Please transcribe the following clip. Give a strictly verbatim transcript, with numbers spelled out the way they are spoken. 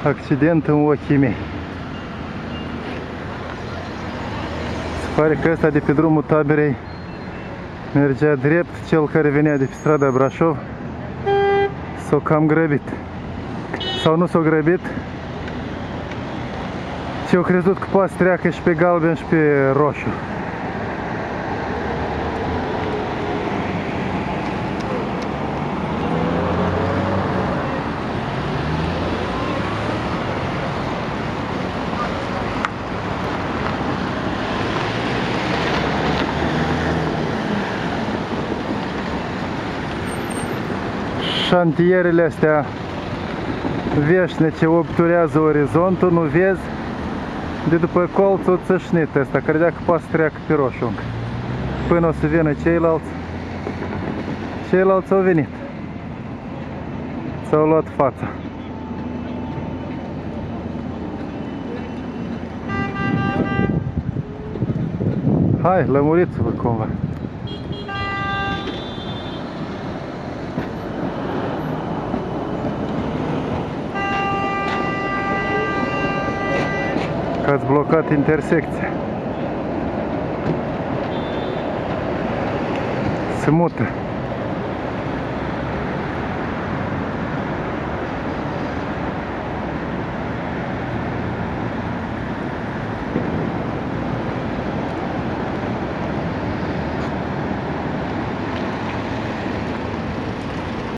accident în ochii mei. Se pare că ăsta de pe drumul Taberei mergea drept, cel care venea de pe strada Brașov s-o cam grăbit. Sau nu s-o grăbit, ci au crezut că poate să treacă și pe galben și pe roșu. Șantierele astea veșnice obturează orizontul, nu vezi? De după colțul țâșnit ăsta, credea că poate să treacă pe roșu încă. Până o să vină ceilalți. Ceilalți au venit. S-au luat fața. Hai, lămuriți-vă cumva. Că ați blocat intersecția. Se mută.